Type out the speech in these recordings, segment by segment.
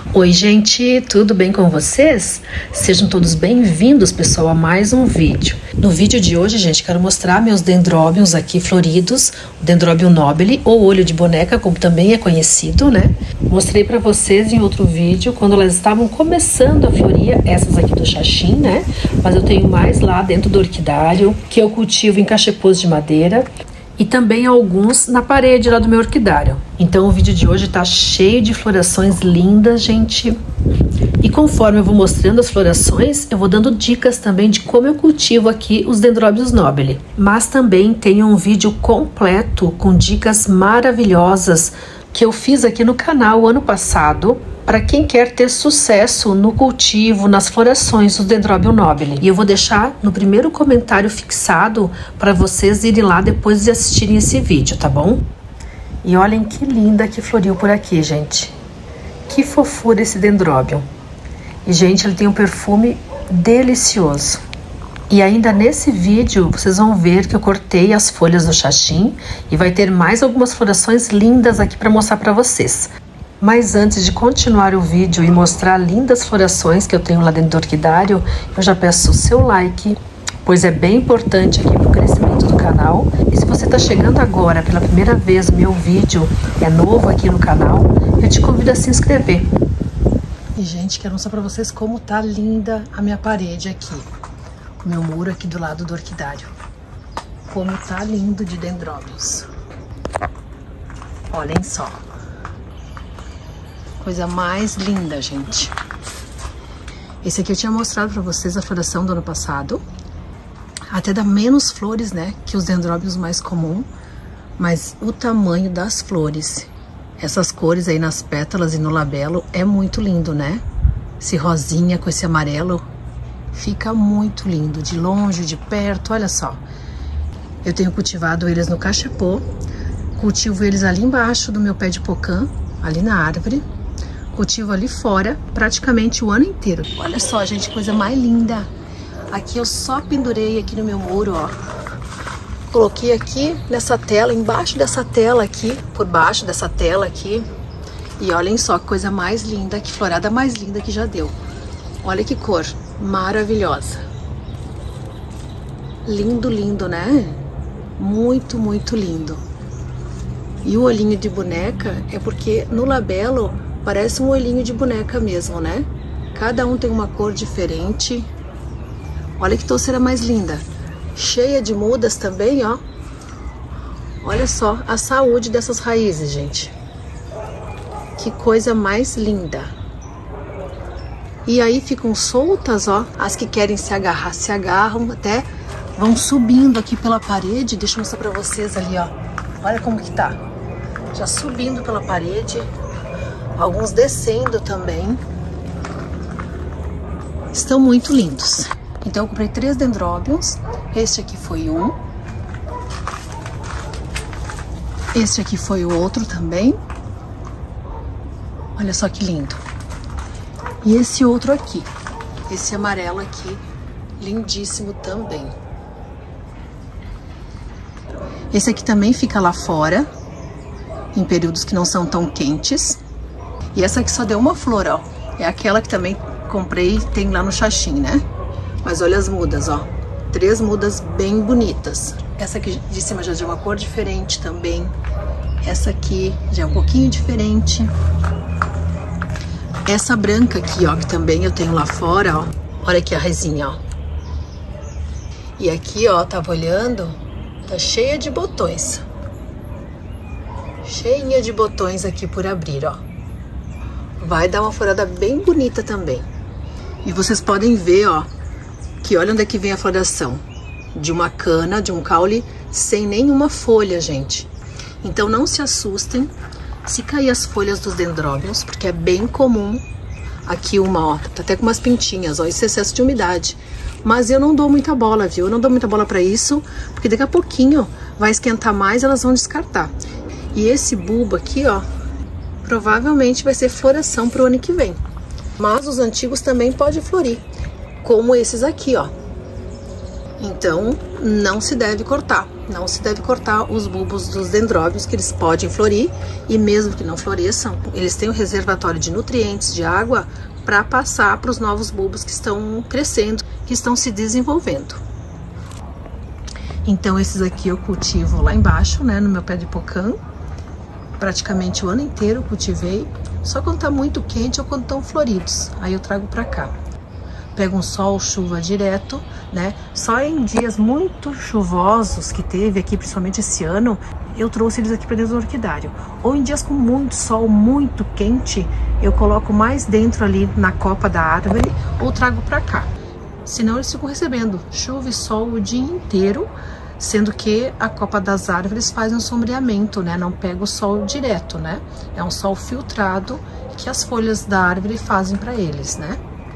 Oi gente, tudo bem com vocês? Sejam todos bem-vindos, pessoal, a mais um vídeo. No vídeo de hoje, gente, quero mostrar meus dendróbions aqui floridos, o dendróbio nobile ou olho de boneca, como também é conhecido, né? Mostrei para vocês em outro vídeo quando elas estavam começando a florir, essas aqui do Xaxim, né? Mas eu tenho mais lá dentro do orquidário, que eu cultivo em cachepôs de madeira. E também alguns na parede lá do meu orquidário. Então o vídeo de hoje tá cheio de florações lindas, gente. E conforme eu vou mostrando as florações, eu vou dando dicas também de como eu cultivo aqui os dendróbios nobile. Mas também tenho um vídeo completo com dicas maravilhosas que eu fiz aqui no canal ano passado, para quem quer ter sucesso no cultivo, nas florações do dendróbio nobile. E eu vou deixar no primeiro comentário fixado para vocês irem lá depois de assistirem esse vídeo, tá bom? E olhem que linda que floriu por aqui, gente. Que fofura esse dendróbio. E, gente, ele tem um perfume delicioso. E ainda nesse vídeo, vocês vão ver que eu cortei as folhas do Xaxim e vai ter mais algumas florações lindas aqui para mostrar para vocês. Mas antes de continuar o vídeo e mostrar lindas florações que eu tenho lá dentro do orquidário, eu já peço o seu like, pois é bem importante aqui para o crescimento do canal. E se você está chegando agora pela primeira vez, o meu vídeo é novo aqui no canal, eu te convido a se inscrever. E, gente, quero mostrar para vocês como tá linda a minha parede aqui. O meu muro aqui do lado do orquidário. Como tá lindo de dendróbios. Olhem só. Coisa mais linda, gente. Esse aqui eu tinha mostrado pra vocês a floração do ano passado. Até dá menos flores, né, que os dendróbios mais comuns. Mas o tamanho das flores, essas cores aí nas pétalas e no labelo, é muito lindo, né? Esse rosinha com esse amarelo, fica muito lindo. De longe, de perto, olha só. Eu tenho cultivado eles no cachepô. Cultivo eles ali embaixo do meu pé de pocã, ali na árvore. Cultivo ali fora praticamente o ano inteiro. Olha só, gente, coisa mais linda. Aqui eu só pendurei aqui no meu muro, ó. Coloquei aqui nessa tela, embaixo dessa tela aqui, por baixo dessa tela aqui. E olhem só que coisa mais linda, que florada mais linda que já deu. Olha que cor maravilhosa. Lindo, lindo, né? Muito, muito lindo. E o olhinho de boneca é porque no labelo parece um olhinho de boneca mesmo, né? Cada um tem uma cor diferente. Olha que touceira mais linda. Cheia de mudas também, ó. Olha só a saúde dessas raízes, gente. Que coisa mais linda. E aí ficam soltas, ó. As que querem se agarrar, se agarram até vão subindo aqui pela parede. Deixa eu mostrar pra vocês ali, ó. Olha como que tá. Já subindo pela parede. Alguns descendo também. Estão muito lindos. Então eu comprei 3 dendróbios. Este aqui foi um. Este aqui foi o outro também. Olha só que lindo. E esse outro aqui. Esse amarelo aqui. Lindíssimo também. Esse aqui também fica lá fora, em períodos que não são tão quentes. E essa aqui só deu uma flor, ó. É aquela que também comprei, tem lá no Xaxim, né? Mas olha as mudas, ó. 3 mudas bem bonitas. Essa aqui de cima já é de uma cor diferente também. Essa aqui já é um pouquinho diferente. Essa branca aqui, ó, que também eu tenho lá fora, ó. Olha aqui a resinha, ó. E aqui, ó, tava olhando, tá cheia de botões. Cheinha de botões aqui por abrir, ó. Vai dar uma florada bem bonita também. E vocês podem ver, ó, que olha onde é que vem a floração. De uma cana, de um caule, sem nenhuma folha, gente. Então não se assustem se cair as folhas dos dendróbios, porque é bem comum. Aqui uma, ó, tá até com umas pintinhas, ó, esse excesso de umidade. Mas eu não dou muita bola, viu? Eu não dou muita bola pra isso, porque daqui a pouquinho vai esquentar mais e elas vão descartar. E esse bulbo aqui, ó, provavelmente vai ser floração pro ano que vem. Mas os antigos também podem florir, como esses aqui, ó. Então, não se deve cortar. Não se deve cortar os bulbos dos dendróbios, que eles podem florir, e mesmo que não floresçam, eles têm um reservatório de nutrientes, de água, para passar para os novos bulbos que estão crescendo, que estão se desenvolvendo. Então esses aqui eu cultivo lá embaixo, né, no meu pé de pocã. Praticamente o ano inteiro eu cultivei, só quando tá muito quente ou quando estão floridos, aí eu trago para cá. Pego um sol, chuva direto, né? Só em dias muito chuvosos que teve aqui, principalmente esse ano, eu trouxe eles aqui para dentro do orquidário. Ou em dias com muito sol, muito quente, eu coloco mais dentro ali na copa da árvore ou trago para cá. Senão eles ficam recebendo chuva e sol o dia inteiro, sendo que a copa das árvores faz um sombreamento, né? Não pega o sol direto, né? É um sol filtrado que as folhas da árvore fazem para eles, né?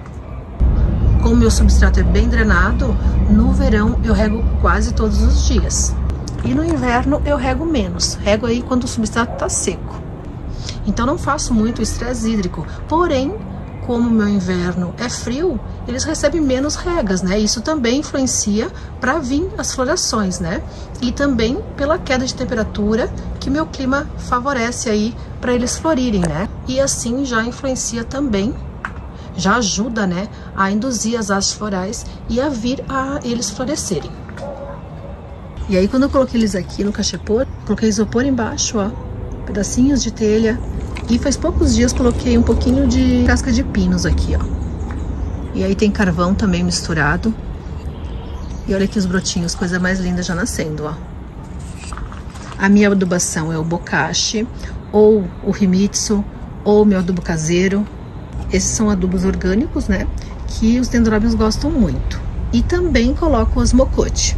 Como o meu substrato é bem drenado, no verão eu rego quase todos os dias. E no inverno eu rego menos. Rego aí quando o substrato tá seco. Então não faço muito estresse hídrico. Porém, como o meu inverno é frio, eles recebem menos regas, né? Isso também influencia para vir as florações, né? E também pela queda de temperatura que meu clima favorece aí para eles florirem, né? E assim já influencia também, já ajuda, né, a induzir as hastes florais e a vir a eles florescerem. E aí quando eu coloquei eles aqui no cachepô, coloquei isopor embaixo, ó, pedacinhos de telha. E faz poucos dias coloquei um pouquinho de casca de pinos aqui, ó. E aí tem carvão também misturado. E olha aqui os brotinhos, coisa mais linda já nascendo, ó. A minha adubação é o bokashi, ou o himitsu, ou o meu adubo caseiro. Esses são adubos orgânicos, né? Que os dendróbios gostam muito. E também coloco o osmocote.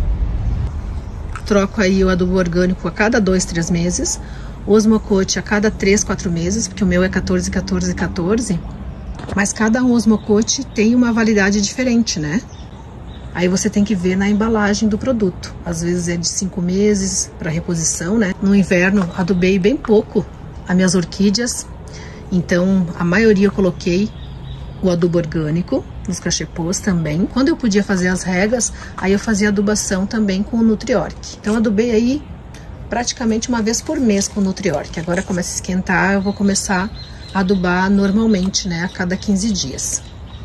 Troco aí o adubo orgânico a cada 2, 3 meses. O osmocote a cada 3, 4 meses, porque o meu é 14, 14, 14. Mas cada osmocote tem uma validade diferente, né? Aí você tem que ver na embalagem do produto. Às vezes é de 5 meses para reposição, né? No inverno adubei bem pouco as minhas orquídeas. Então a maioria eu coloquei o adubo orgânico, nos cachepôs também. Quando eu podia fazer as regas, aí eu fazia adubação também com o Nutriorg. Então adubei aí praticamente uma vez por mês com o Nutriorg. Agora começa a esquentar, eu vou começar a adubar normalmente, né, a cada 15 dias.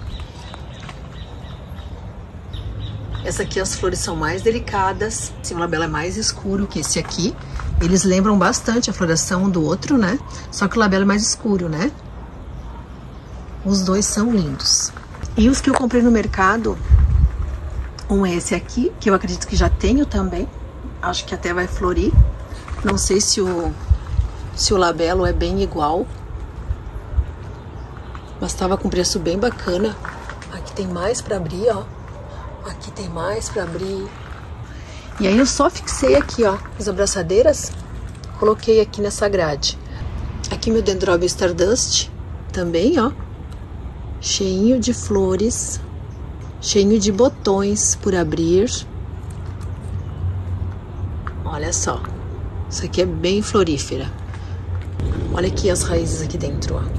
Essa aqui as flores são mais delicadas, esse labelo é mais escuro que esse aqui. Eles lembram bastante a floração um do outro, né? Só que o labelo é mais escuro, né? Os dois são lindos. E os que eu comprei no mercado, um é esse aqui, que eu acredito que já tenho também. Acho que até vai florir. Não sei se o labelo é bem igual. Mas tava com preço bem bacana. Aqui tem mais pra abrir, ó. Aqui tem mais pra abrir. E aí eu só fixei aqui, ó, as abraçadeiras. Coloquei aqui nessa grade. Aqui meu dendróbio Stardust também, ó. Cheinho de flores. Cheinho de botões por abrir. Olha só. Isso aqui é bem florífera. Olha aqui as raízes aqui dentro, ó.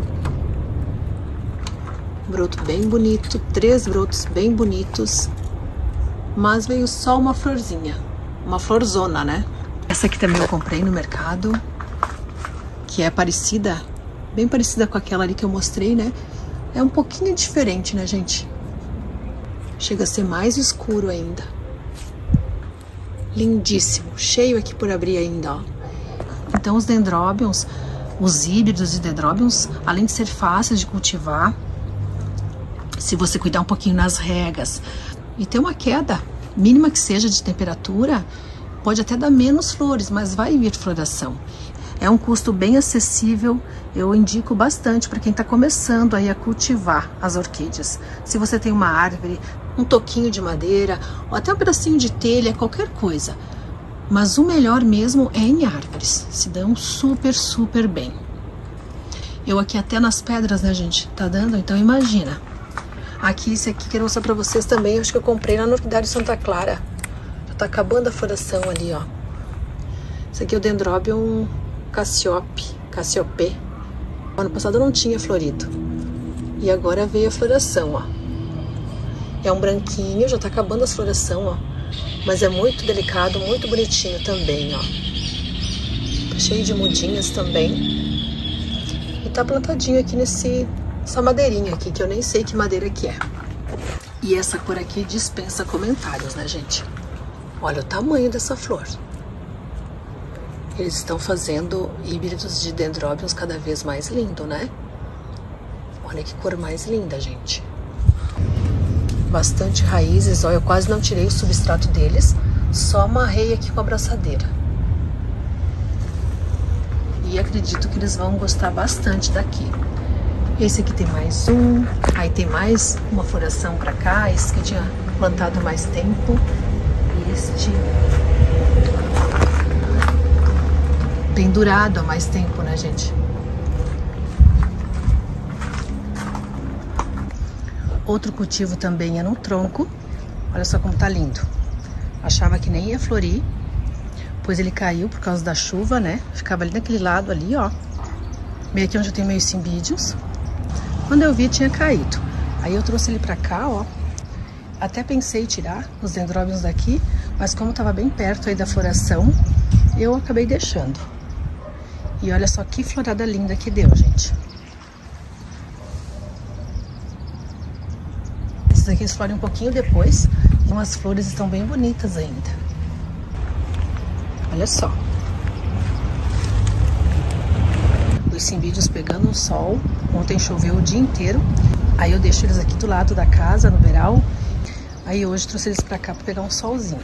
Broto bem bonito. 3 brotos bem bonitos. Mas veio só uma florzinha. Uma florzona, né? Essa aqui também eu comprei no mercado. Que é parecida. Bem parecida com aquela ali que eu mostrei, né? É um pouquinho diferente, né, gente? Chega a ser mais escuro ainda. Lindíssimo. Cheio aqui por abrir ainda, ó. Então os dendróbions, os híbridos de dendróbions, além de ser fáceis de cultivar, se você cuidar um pouquinho nas regas e ter uma queda mínima que seja de temperatura, pode até dar menos flores, mas vai vir floração. É um custo bem acessível, eu indico bastante para quem está começando aí a cultivar as orquídeas. Se você tem uma árvore, um toquinho de madeira, ou até um pedacinho de telha, qualquer coisa. Mas o melhor mesmo é em árvores, se dão super, super bem. Eu aqui até nas pedras, né, gente, tá dando, então imagina. Aqui, esse aqui, quero mostrar pra vocês também, acho que eu comprei lá no Orquidário Santa Clara. Já tá acabando a floração ali, ó. Esse aqui é o Dendrobium Cassiope. Ano passado não tinha florido. E agora veio a floração, ó. É um branquinho, já tá acabando a floração, ó. mas é muito delicado, muito bonitinho também, ó. Tá cheio de mudinhas também. E tá plantadinho aqui essa madeirinha aqui, que eu nem sei que madeira que é. E essa cor aqui dispensa comentários, né, gente? Olha o tamanho dessa flor. Eles estão fazendo híbridos de dendróbios cada vez mais lindo, né? Olha que cor mais linda, gente. Bastante raízes, ó, eu quase não tirei o substrato deles, só amarrei aqui com a abraçadeira. E acredito que eles vão gostar bastante daqui. Esse aqui tem mais um, aí tem mais uma floração pra cá, esse que eu tinha plantado mais tempo. E este pendurado há mais tempo, né, gente? Outro cultivo também é no tronco. Olha só como tá lindo. Achava que nem ia florir, pois ele caiu por causa da chuva, né? Ficava ali naquele lado ali, ó. Meio aqui onde eu tenho meus cimbídeos. Quando eu vi, tinha caído. Aí eu trouxe ele pra cá, ó. Até pensei em tirar os dendróbios daqui, mas como tava bem perto aí da floração, eu acabei deixando. E olha só que florada linda que deu, gente. Esses aqui eles floram um pouquinho depois, e umas flores estão bem bonitas ainda. Olha só. Os cimbídeos pegando o sol. Ontem choveu o dia inteiro. Aí eu deixo eles aqui do lado da casa, no beiral. Aí hoje trouxe eles pra cá pra pegar um solzinho.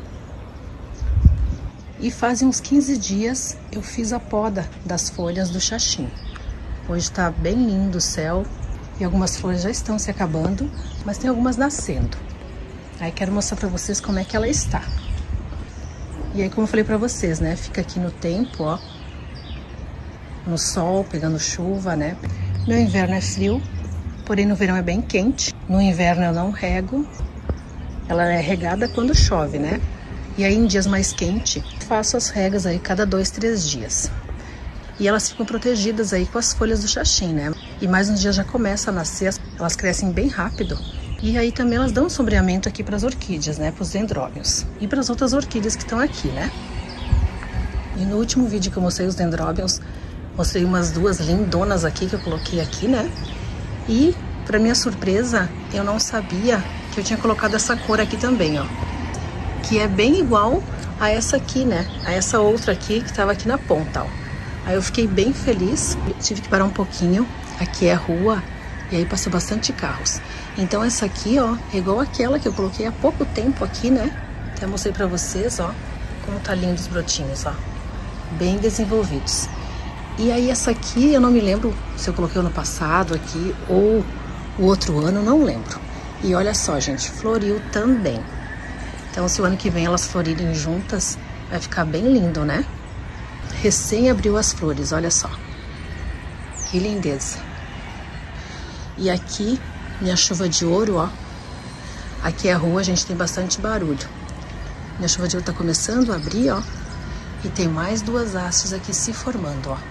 E fazem uns 15 dias eu fiz a poda das folhas do xaxim. Hoje tá bem lindo o céu. E algumas flores já estão se acabando, mas tem algumas nascendo. Aí quero mostrar pra vocês como é que ela está. E aí, como eu falei pra vocês, né? Fica aqui no tempo, ó. No sol, pegando chuva, né? Meu inverno é frio, porém no verão é bem quente. No inverno eu não rego. Ela é regada quando chove, né? E aí em dias mais quentes, faço as regas aí cada 2, 3 dias. E elas ficam protegidas aí com as folhas do xaxim, né? E mais uns dias já começa a nascer, elas crescem bem rápido. E aí também elas dão um sombreamento aqui para as orquídeas, né? Para os dendróbios. E para as outras orquídeas que estão aqui, né? E no último vídeo que eu mostrei os dendróbios, mostrei umas 2 lindonas aqui que eu coloquei aqui, né? E, para minha surpresa, eu não sabia que eu tinha colocado essa cor aqui também, ó. Que é bem igual a essa aqui, né? A essa outra aqui que tava aqui na ponta, ó. Aí eu fiquei bem feliz, tive que parar um pouquinho. Aqui é rua e aí passou bastante carros. Então essa aqui, ó, é igual aquela que eu coloquei há pouco tempo aqui, né? Até mostrei pra vocês, ó, como tá lindo os brotinhos, ó. Bem desenvolvidos. E aí essa aqui, eu não me lembro se eu coloquei ano passado aqui ou o outro ano, não lembro. E olha só, gente, floriu também. Então se o ano que vem elas florirem juntas, vai ficar bem lindo, né? Recém abriu as flores, olha só. Que lindeza. E aqui, minha chuva de ouro, ó. Aqui é a rua, a gente tem bastante barulho. Minha chuva de ouro tá começando a abrir, ó. E tem mais 2 hastes aqui se formando, ó.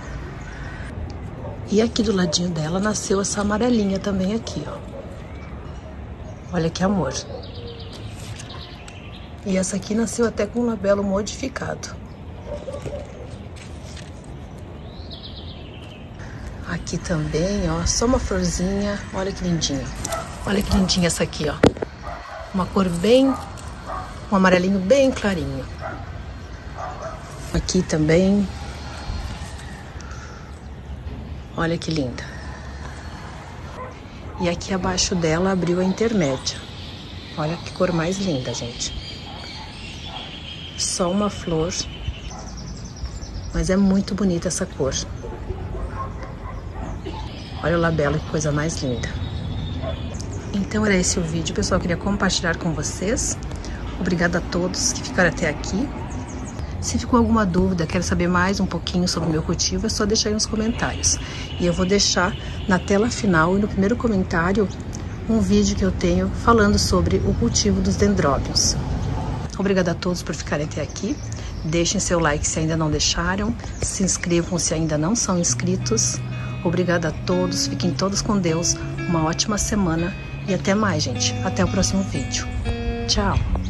E aqui do ladinho dela nasceu essa amarelinha também aqui, ó. Olha que amor. E essa aqui nasceu até com um labelo modificado. Aqui também, ó, só uma florzinha. Olha que lindinha. Olha que lindinha essa aqui, ó. Uma cor bem... um amarelinho bem clarinho. Aqui também. Olha que linda. E aqui abaixo dela abriu a intermédia. Olha que cor mais linda, gente. Só uma flor. Mas é muito bonita essa cor. Olha o labelo, que coisa mais linda. Então era esse o vídeo, pessoal. Eu queria compartilhar com vocês. Obrigada a todos que ficaram até aqui. Se ficou alguma dúvida, quer saber mais um pouquinho sobre o meu cultivo, é só deixar aí nos comentários. E eu vou deixar na tela final e no primeiro comentário um vídeo que eu tenho falando sobre o cultivo dos dendróbios. Obrigada a todos por ficarem até aqui. Deixem seu like se ainda não deixaram. Se inscrevam se ainda não são inscritos. Obrigada a todos. Fiquem todos com Deus. Uma ótima semana. E até mais, gente. Até o próximo vídeo. Tchau.